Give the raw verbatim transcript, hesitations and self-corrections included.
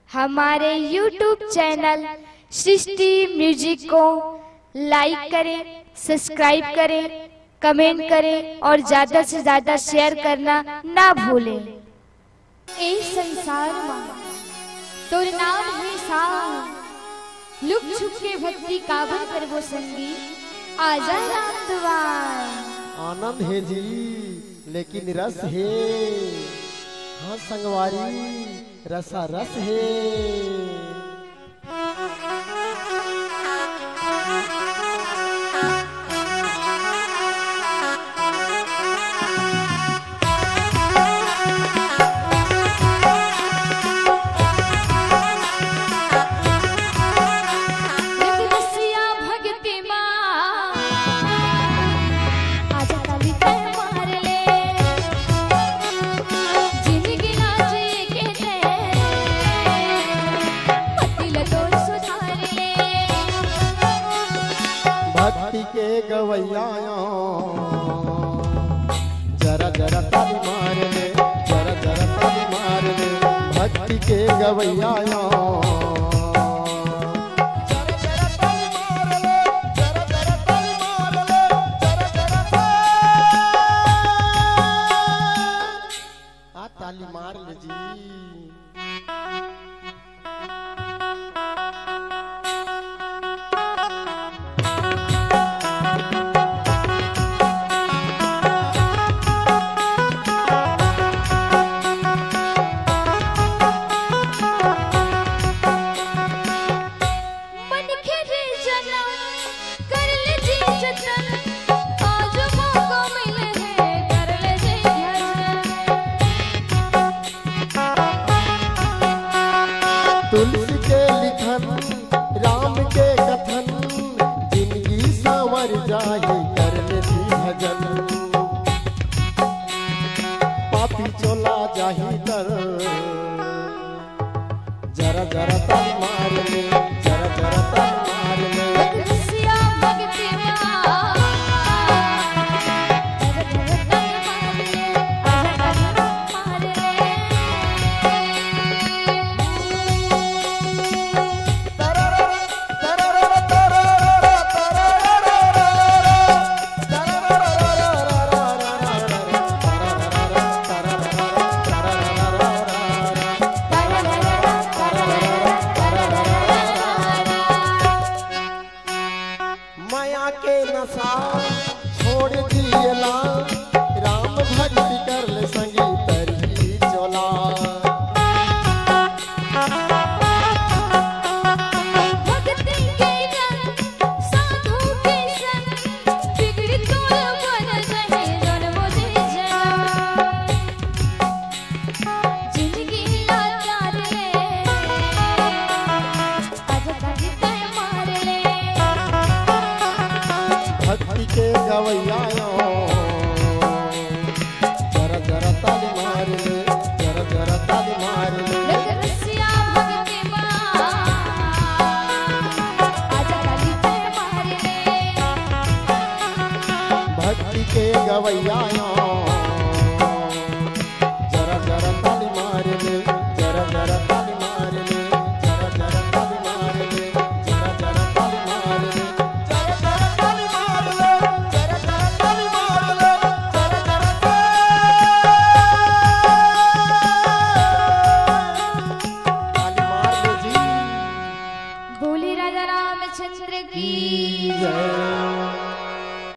हमारे YouTube channel सृष्टि music को लाइक करें, सब्सक्राइब करें, कमेंट करें और ज्यादा से ज्यादा शेयर करना ना भूलें। इस संसार में तो नाम है सार, लुक छुप के भक्ति काबल कर वो संगी, आजा राम दुआर। आनंद है जी लेकिन रस है, हाँ संगवारी रसा रस है। भक्ति के गवैया जरा जरा ताली मार ले, जरा जरा ताली मार ले, भक्ति के गवैया ताली मार ले जी। तुलसी के लिखन राम के कथन, जिंदगी संवर जाए कर ले जी भजन, पापी चोला जाही कर जरा जरा ताली मार ले, जरा जरा ताली मार ले। माया के नशा छोड़ दियला, राम भक्ति कर ले संगी तरी चोला। भक्ति के रंग साधु के संग, बिगड़ी तोड़ बन रहे जन्म दे जन्म, जिंदगी लाचार ले, आज ताली तय मार ले। भक्ति के गवैया जरा जरा ताली मार ले, जरा जरा ताली मार ले। रसिया भक्ति माँ, आजा ताली तय मार ले। भक्ति के गवैया जरा जरा ताली मार ले, जरा जरा ताली मार ले, जरा जरा ताली मार ले, जरा जरा ताली मार ले, जरा जरा ताली मार ले, जरा जरा ताली मार ले, जरा जरा ताली मार ले जी। बोली राजा रामचंद्र की जय।